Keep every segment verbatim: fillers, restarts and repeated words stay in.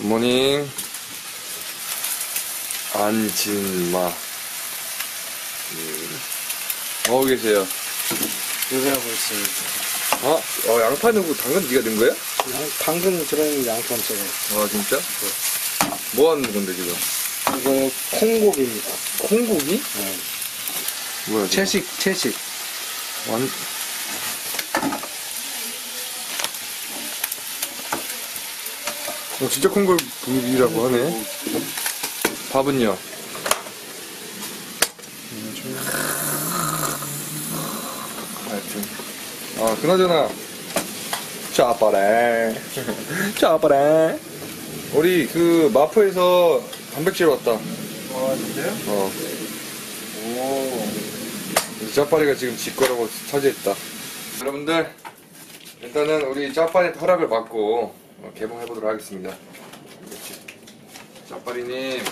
굿모닝. 안진마. 음. 뭐 계세요? 요리하고 있습니다. 어? 어, 양파 넣고 당근 네가 넣은 거야? 양, 당근 들어있는 양파인데. 아, 진짜? 네. 뭐 하는 건데, 지금? 이거 콩고기입니다. 콩고기? 네. 뭐야, 지금? 채식, 채식. 완, 어, 진짜 콩고기라고 하네. 밥은요? 하여튼. 아, 그나저나. 짜빠래. 짜빠래. 우리 그 마포에서 단백질 왔다. 아, 진짜요? 어. 오. 짜파리가 지금 집 거라고 차지했다. 여러분들, 일단은 우리 짜파리 허락을 받고 어, 개봉해보도록 하겠습니다. 짜파리님,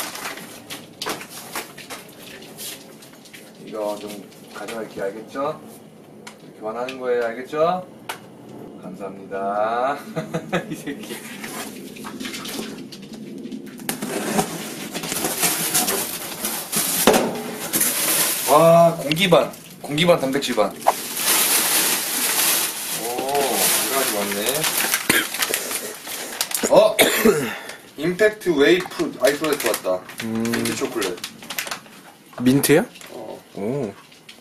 이거 좀 가져갈게요. 알겠죠? 이렇게 원하는 거예요. 알겠죠? 감사합니다. 이 새끼. 와, 공기 반. 공기 반, 단백질 반. 오, 여러 가지 많네. 어! 임팩트 웨이 프루트, 아이스레트 왔다. 음. 민트 초콜릿. 민트요? 어. 오.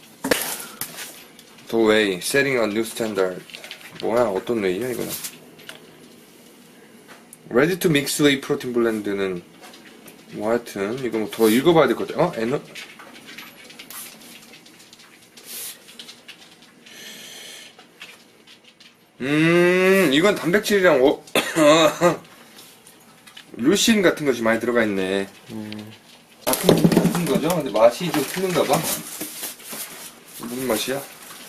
더 웨이, setting a new standard. 뭐야, 어떤 웨이야, 이거는? Ready to mix whey 프로틴 블렌드는, 뭐 하여튼, 이거 뭐 더 읽어봐야 될 것 같아. 어? 에너? 음, 이건 단백질이랑, 오, 루신 같은 것이 많이 들어가 있네. 음. 같은, 같은 거죠? 근데 맛이 좀 틀린가 봐. 무슨 맛이야?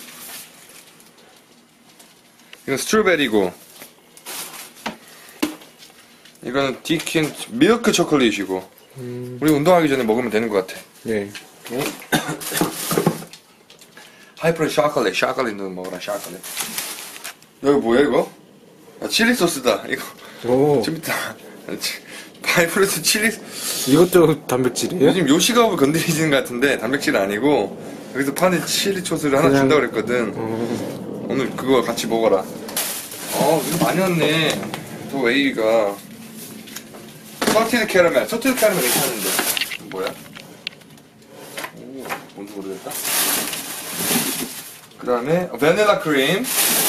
이건 스트로베리고, 이거는 디킨 밀크 초콜릿이고, 음. 우리 운동하기 전에 먹으면 되는 것 같아. 네. 하이프로 샤클릿, 샤클릿 넣어 먹어라, 샤클릿. 여기 뭐야, 이거? 아, 칠리 소스다, 이거. 오. 재밌다. 하이프로스 칠리, 이것도 단백질이에요? 요즘 요식업을 건드리시는 것 같은데, 단백질은 아니고, 여기서 파는 칠리 소스를 하나 그냥- 준다고 그랬거든. 어. 오늘 그거 같이 먹어라. 어, 이거 많이 왔네. 또 웨이가. 서티드 캐러멜. 서티드 캐러멜 괜찮은데. 뭐야? 오, 뭔지 모르겠다. 그 다음에, 바닐라 크림.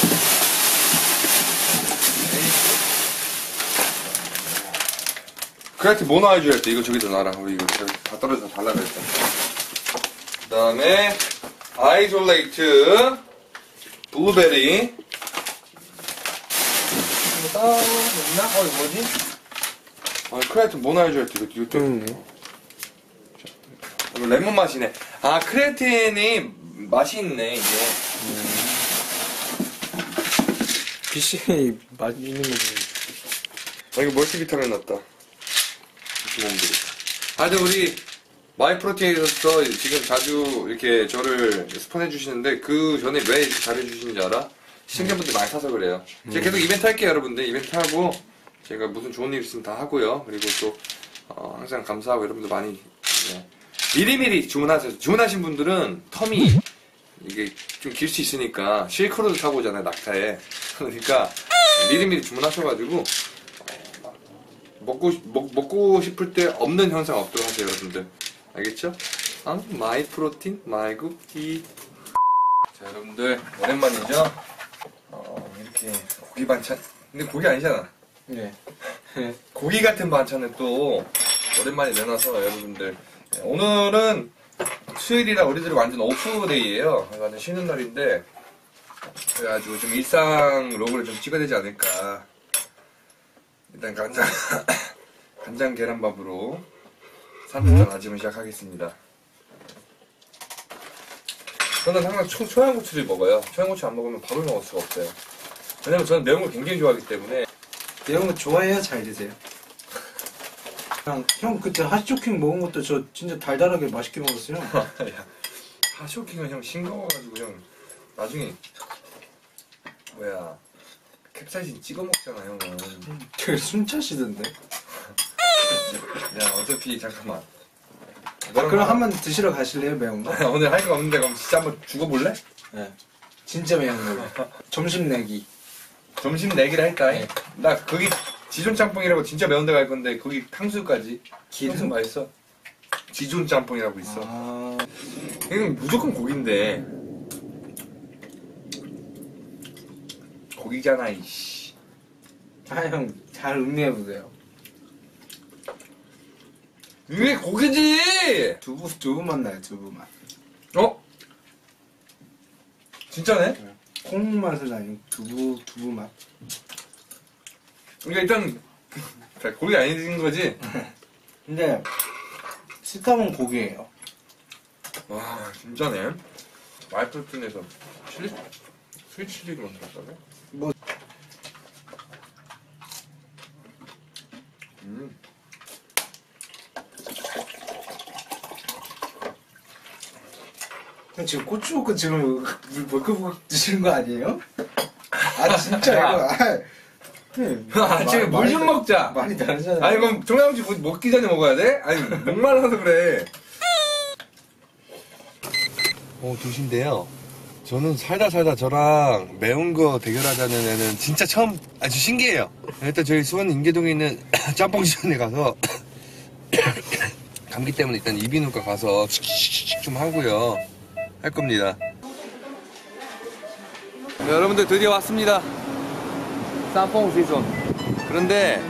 그래야지 뭐 넣어줘야 할 때, 이거 저기다 놔라. 우리 이거 저기 다 떨어져서 달라 그랬다. 그 다음에, 아이솔레이트. 블루베리. 이거 따로 있나? 어, 이거 뭐지? 아, 크레아틴 뭐 넣어줘야 돼? 이거, 이거 좀. 음. 이거 레몬 맛이네. 아, 크레아틴이 맛이 있네, 이게. 비씨에이 맛있는 거지. 아, 이거 멀티비타민 넣었다. 몸들이. 아, 근데 우리 마이프로틴에서 지금 자주 이렇게 저를 스폰해주시는데 그 전에 왜 이렇게 잘해주시는지 알아? 시청자분들 많이 사서 그래요. 제가 계속 이벤트 할게요, 여러분들. 이벤트 하고 제가 무슨 좋은 일 있으면 다 하고요. 그리고 또 어, 항상 감사하고 여러분들 많이 네. 미리미리 주문하세요. 주문하신 분들은 텀이 이게 좀 길 수 있으니까 실크로드 타고 오잖아요, 낙타에. 그러니까 미리미리 주문하셔가지고 어, 먹고 먹, 먹고 싶을 때 없는 현상 없도록 하세요, 여러분들. 알겠죠? 아, 마이 프로틴, 마이 쿠키. 자, 여러분들 오랜만이죠? 어, 이렇게 고기 반찬. 근데 고기 아니잖아. 네. 고기 같은 반찬을 또 오랜만에 내놔서 여러분들 네, 오늘은 수요일이라 우리들이 완전 오프데이예요. 완전 쉬는 날인데 그래가지고 좀 일상 로그를 좀 찍어야 되지 않을까. 일단 간장 간장 계란밥으로 산뜻한 아침을 시작하겠습니다. 저는 항상 초, 초양고추를 먹어요. 초양고추 안 먹으면 밥을 먹을 수가 없어요. 왜냐면 저는 매운 걸 굉장히 좋아하기 때문에. 매운 거 좋아해야 잘 드세요. 그냥 형 그때 핫쇼킹 먹은 것도 저 진짜 달달하게 맛있게 먹었어요. 야, 핫쇼킹은 형 싱거워가지고 형 나중에 뭐야 캡사이신 찍어 먹잖아 형은. 되게 숨차시던데. 야 어차피 잠깐만. 아, 그럼 한번 드시러 가실래요 매운 거? 오늘 할 거 없는데 그럼 진짜 한번 죽어볼래? 네. 진짜 매운 걸로. 점심 내기. 점심 내기를 할까? 네. 나 거기 지존 짬뽕이라고 진짜 매운 데 갈 건데 거기 탕수육까지. 기름? 탕수육 맛있어. 지존 짬뽕이라고 있어. 아... 이건 무조건 고기인데. 고기잖아 이씨. 아, 형, 잘 음미해보세요. 이게 고기지! 두부, 두부맛 나요, 두부맛. 어? 진짜네? 콩맛은 아니고 두부, 두부맛. 그러니까 일단 자, 고기 아닌 거지? 근데, 식감은 고기예요. 와 진짜네. 마이프로틴에서 칠리? 스위치리를 만들었다네? 뭐, 음. 형 지금 고추 먹고 지금 벌컥벌컥 드시는 거 아니에요? 아, 진짜 이거. 아, 형, 아침에 물 좀 먹자. 많이 다르잖아요. 아니 그럼 종양지 먹기 전에 먹어야 돼? 아니 목말라서 그래. 어 도시인데요. 저는 살다 살다 저랑 매운 거 대결하자는 애는 진짜 처음 아주 신기해요. 일단 저희 수원 인계동에 있는 짬뽕시장에 가서 감기 때문에 일단 이비인후과 가서 좀 하고요. 할 겁니다. 네, 여러분들 드디어 왔습니다. 짬뽕 시즌. 그런데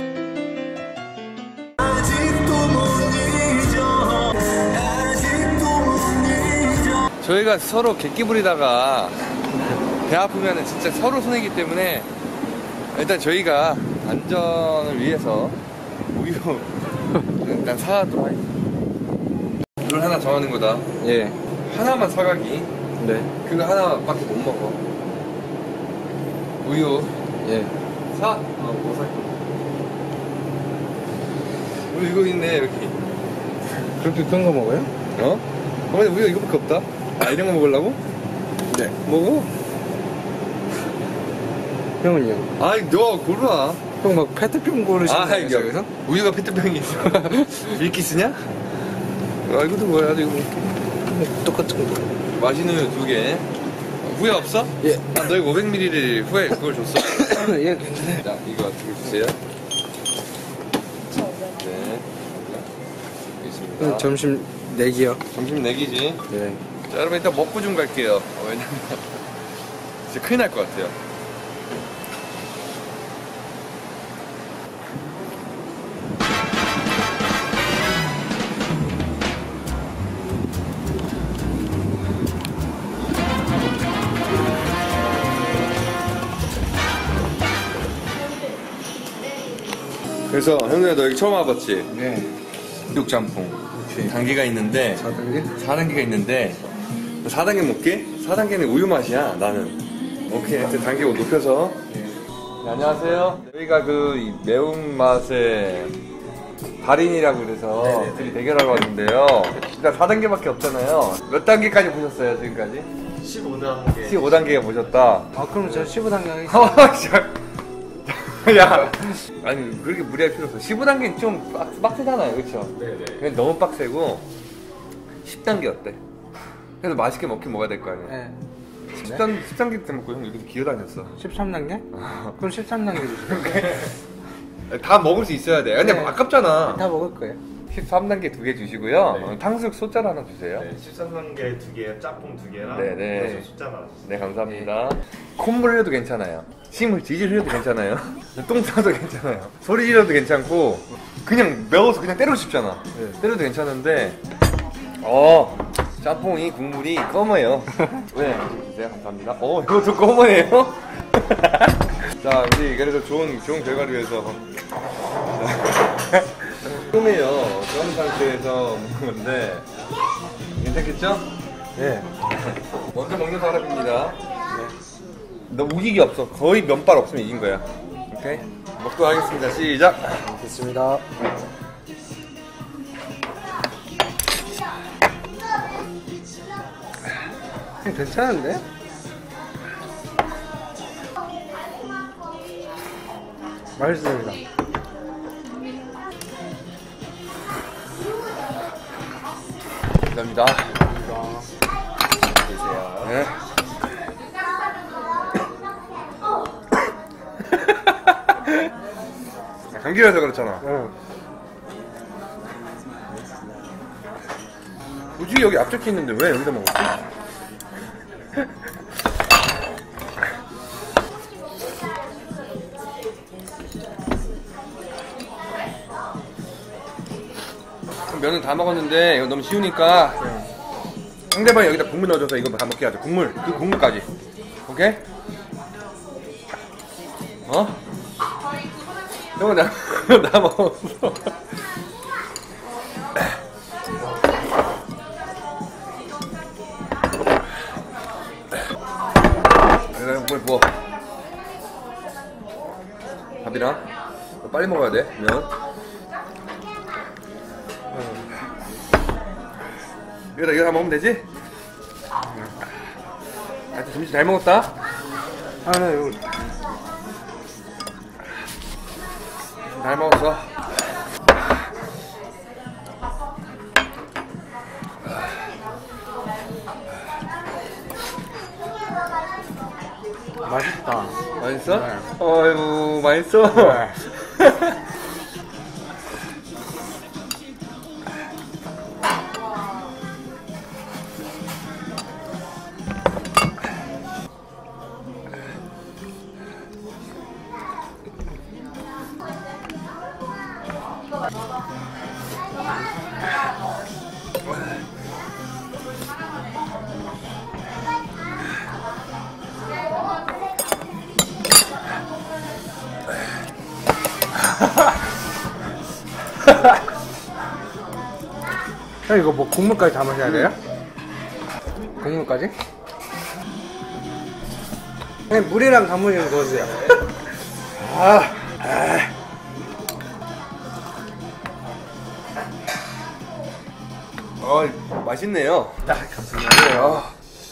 저희가 서로 객기 부리다가 배 아프면 진짜 서로 손해이기 때문에 일단 저희가 안전을 위해서 우유 일단 사가도록 하겠습니다. 룰 하나 정하는 거다. 예. 하나만 사가기. 네. 그거 하나밖에 못 먹어. 우유 예. 사? 어, 뭐 살? 우유 이거 있네 여기. 그렇게 큰 거 먹어요? 어? 어, 근데 우유 이거밖에 없다. 아 이런 거 먹으려고? 네. 먹어? 형은요? 아이 너 고르라. 형 막 페트병 고르시는 아 거예요? 이거 여기서? 우유가 페트병이 있어. 밀키스냐? 아 이것도 뭐야? 이거 뭐. 똑같은 거. 맛있는 우유 두 개. 후회 없어? 예. 난 너희 오백 밀리리터 후회 그걸 줬어. 예, 괜찮아요. 자 이거 두개 주세요. 네. 있습니다. 형 점심 내기요. 점심 내기지. 네. 자 여러분 일단 먹고 좀 갈게요. 어, 왜냐면 진짜 큰일 날 것 같아요. 그래서 형들아 너 여기 처음 와봤지? 네. 육짬뽕 오케이. 단계가 있는데 사 단계? 사 단계가 있는데 사 단계 먹게? 사 단계는 우유 맛이야 나는. 오케이 하여튼 단계 높여서. 네, 안녕하세요. 저희가 그 이 매운맛의 달인이라고 그래서 둘이 대결하러 왔는데요. 일단 사 단계밖에 없잖아요. 몇 단계까지 보셨어요 지금까지? 십오 단계. 십오 단계가 보셨다. 아, 그럼 제가 십오 단계 하겠습니다. 어, 진짜. 야, 아니 그렇게 무리할 필요 없어. 십오 단계는 좀 빡, 빡세잖아요, 그렇죠? 네네. 그냥 너무 빡세고 십 단계 어때? 그래서 맛있게 먹긴 먹어야 될 거 아니야. 네. 십 단계, 십 단계 때 먹고 형 여기서 기어다녔어. 십삼 단계? 그럼 십삼 단계 주세요. 다 먹을 수 있어야 돼. 근데 네. 아깝잖아. 다 먹을 거예요. 십삼 단계 두 개 주시고요. 네. 어, 탕수육 소짜를 하나 주세요. 네, 십삼 단계 두 개, 짬뽕 두 개랑 네네. 그래서 숫자 하나 주세요. 네, 감사합니다. 콧물 흘려도 괜찮아요. 침을 질질 흘려도 괜찮아요. 똥 싸도 괜찮아요. 소리 질러도 괜찮고, 그냥 매워서 그냥 때리고 싶잖아. 네. 때려도 괜찮은데, 어, 짬뽕이 국물이 검어요. 네, 주세요. 감사합니다. 어, 이것도 검어예요? 자, 우리 그래서 좋은, 좋은 결과를 위해서. 처음에요. 그런 상태에서 먹는 건데, 괜찮겠죠? 네. 먼저 먹는 사람입니다. 너 우기기 없어. 거의 면발 없으면 이긴 거야. 오케이? 먹도록 하겠습니다. 시작! 됐습니다. 괜찮은데? 맛있습니다. 감사합니다. 계세요. 네. 감기라서 그렇잖아. 응. 굳이 여기 앞접시 있는데 왜 여기다 먹었지? 면은 다 먹었는데 이거 너무 쉬우니까 상대방이 여기다 국물 넣어줘서 이거 다 먹게 하자. 국물, 그 국물까지. 오케이? 어? 형은 나, 나 먹었어. 내가 국물 부어. 밥이랑 너 빨리 먹어야 돼, 면. 이거 이거 다 먹으면 되지? 하여튼 점심 잘 먹었다. 아, 네, 이거. 잘 먹었어. 맛있다. 맛있어? 네. 어이구 맛있어. 네. 형 이거 뭐 국물까지 다 마셔야 돼요? 국물까지? 형 물이랑 단무지 좀 넣어주세요. 아, 아. 어 맛있네요. 아, 감사합니다. 어.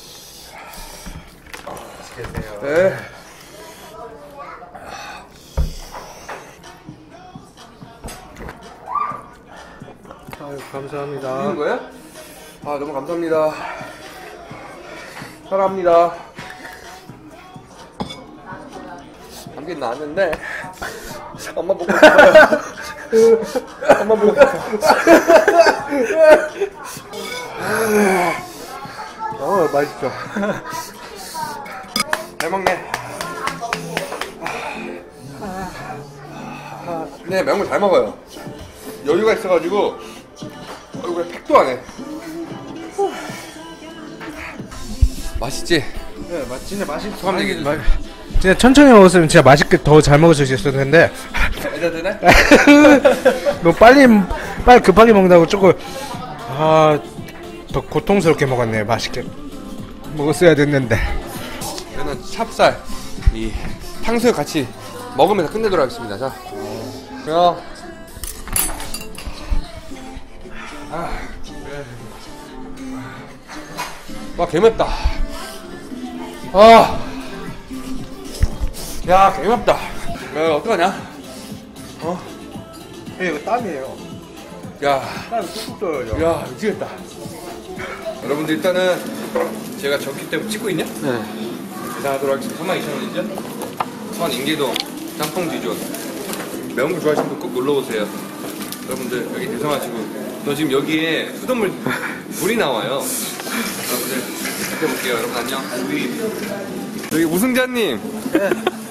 계세요. 네. 아유, 감사합니다. 먹는 거야? 아 너무 감사합니다. 사랑합니다. 감기 나왔는데 엄마 보고 싶어요. 엄마 보고 어, 맛있죠. 잘 먹네. 네 매운 걸 잘 먹어요. 여유가 있어가지고 얼굴에 팩도 안 해. 맛있지? 네, 맛 진짜 맛있어. 소감 얘기해 주세요. 진짜 천천히 먹었으면 진짜 맛있게 더 잘 먹을 수 있었을 텐데 해야 되나? 너무 빨리 빨리 급하게 먹는다고 조금 아, 더 고통스럽게 먹었네요. 맛있게 먹었어야 됐는데. 저는 찹쌀, 이 탕수육 같이 먹으면서 끝내도록 하겠습니다. 자, 그럼 아, 와 개맵다. 아, 야 개맵다. 야 어떡하냐? 어? 이거 땀이에요. 야, 땀이 뚝뚝 떨어져. 야 미치겠다. 여러분들 일단은 제가 졌기 때문에 찍고 있냐? 네. 계산하도록 하겠습니다. 삼만 이천 원이죠? 천 인계동 짬뽕 지존. 매운 거 좋아하시는 분 꼭 놀러오세요. 여러분들 여기 대성하시고 저 지금 여기에 수돗물 물이 나와요. 여러분들 지켜볼게요. 여러분 안녕. 우리 여기 우승자님. 네.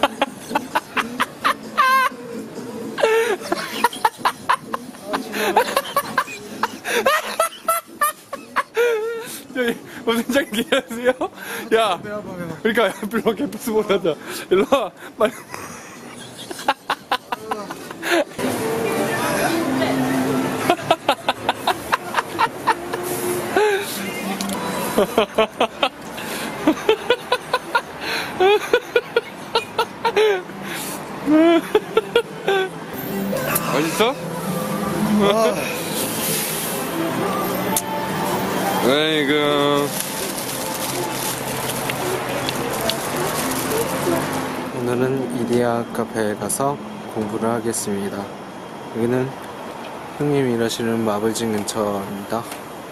저기 우승자님 계세요? 야, 그러니까 별로 캠퍼스 못하자. 일로 와, 빨리. 맛있어? 아이고. 오늘은 이디야 카페에 가서 공부를 하겠습니다. 여기는 형님이 일하시는 마블진 근처입니다.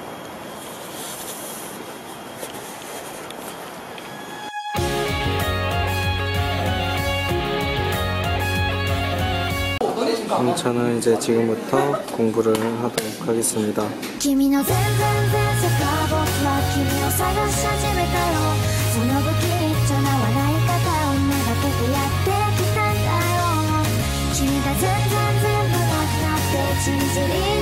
그럼 저는 이제 지금부터 공부를 하도록 하겠습니다. 君の全然全世界僕は君を探し始めたよ。その不吉祥な笑い方をめがけてやってきたんだよ。君が全然全部なくなって信じり